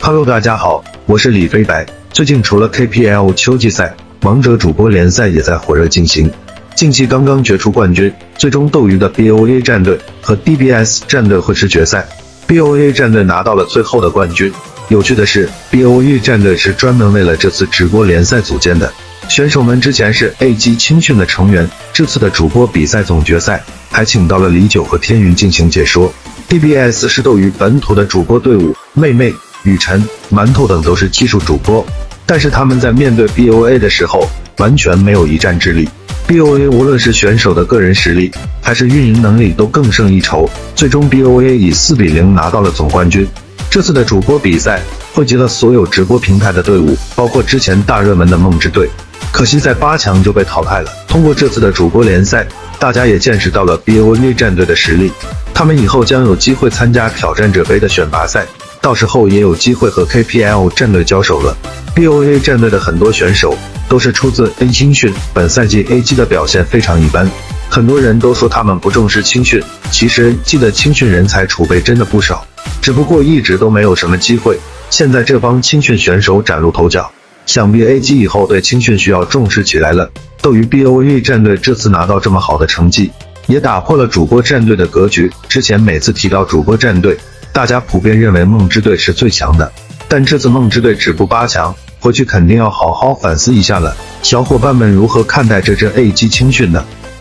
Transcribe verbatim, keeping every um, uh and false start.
Hello， 大家好，我是李飞白。最近除了 K P L 秋季赛，王者主播联赛也在火热进行。近期刚刚决出冠军，最终斗鱼的 B O A 战队和 D B S 战队会师决赛。B O A 战队拿到了最后的冠军。有趣的是 ，B O A 战队是专门为了这次直播联赛组建的。选手们之前是 A G 青训的成员，这次的主播比赛总决赛还请到了李九和天云进行解说。D B S 是斗鱼本土的主播队伍，妹妹、雨辰、馒头等都是技术主播，但是他们在面对 B O A 的时候完全没有一战之力。B O A 无论是选手的个人实力，还是运营能力都更胜一筹，最终 B O A 以四比零拿到了总冠军。这次的主播比赛汇集了所有直播平台的队伍，包括之前大热门的梦之队，可惜在八强就被淘汰了。通过这次的主播联赛，大家也见识到了 B O A 战队的实力，他们以后将有机会参加挑战者杯的选拔赛，到时候也有机会和 K P L 战队交手了。B O A 战队的很多选手都是出自 A 青训，本赛季 A 季的表现非常一般，很多人都说他们不重视青训，其实 A 季的青训人才储备真的不少，只不过一直都没有什么机会。现在这帮青训选手崭露头角，想必 A 季以后对青训需要重视起来了。斗鱼 B O A 战队这次拿到这么好的成绩，也打破了主播战队的格局。之前每次提到主播战队，大家普遍认为梦之队是最强的，但这次梦之队止步八强，回去肯定要好好反思一下了。小伙伴们如何看待这支 A 季青训呢？